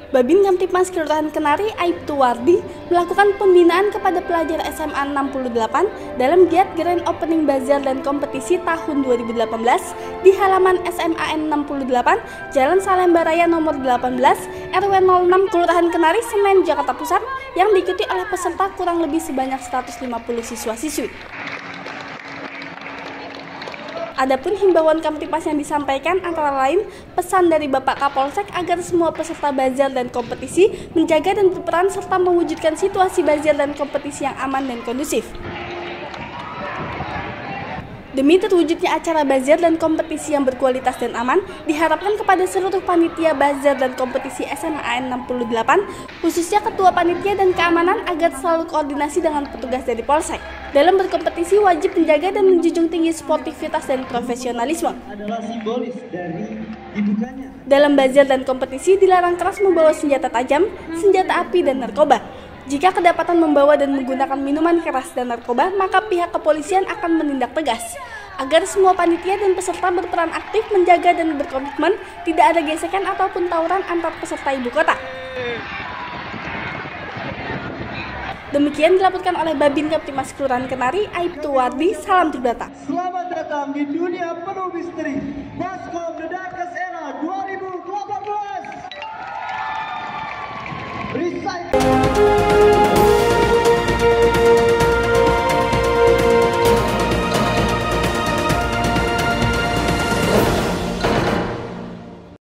Babin Kamtipmas Kelurahan Kenari Aibtu Wardi melakukan pembinaan kepada pelajar SMA 68 dalam giat Grand Opening Bazar dan Kompetisi tahun 2018 di halaman SMAN 68 Jalan Salemba Raya nomor 18 RW 06 Kelurahan Kenari, Senen, Jakarta Pusat yang diikuti oleh peserta kurang lebih sebanyak 150 siswa-siswi. Adapun himbauan Kamtipmas yang disampaikan antara lain pesan dari Bapak Kapolsek agar semua peserta bazar dan kompetisi menjaga dan berperan serta mewujudkan situasi bazar dan kompetisi yang aman dan kondusif. Demi terwujudnya acara bazar dan kompetisi yang berkualitas dan aman, diharapkan kepada seluruh panitia bazar dan kompetisi SMAN 68, khususnya ketua panitia dan keamanan agar selalu koordinasi dengan petugas dari Polsek. Dalam berkompetisi wajib menjaga dan menjunjung tinggi sportivitas dan profesionalisme. Adalah simbolis dari dibukanya. Dalam bazar dan kompetisi dilarang keras membawa senjata tajam, senjata api dan narkoba. Jika kedapatan membawa dan menggunakan minuman keras dan narkoba, maka pihak kepolisian akan menindak tegas. Agar semua panitia dan peserta berperan aktif menjaga dan berkomitmen, tidak ada gesekan ataupun tawuran antar peserta ibu kota. Demikian dilaporkan oleh Babin Kamtipmas Kelurahan Kenari, Aibtu Wardi, salam Tribrata. Selamat datang di dunia penuh misteri. Baskom Dedarkes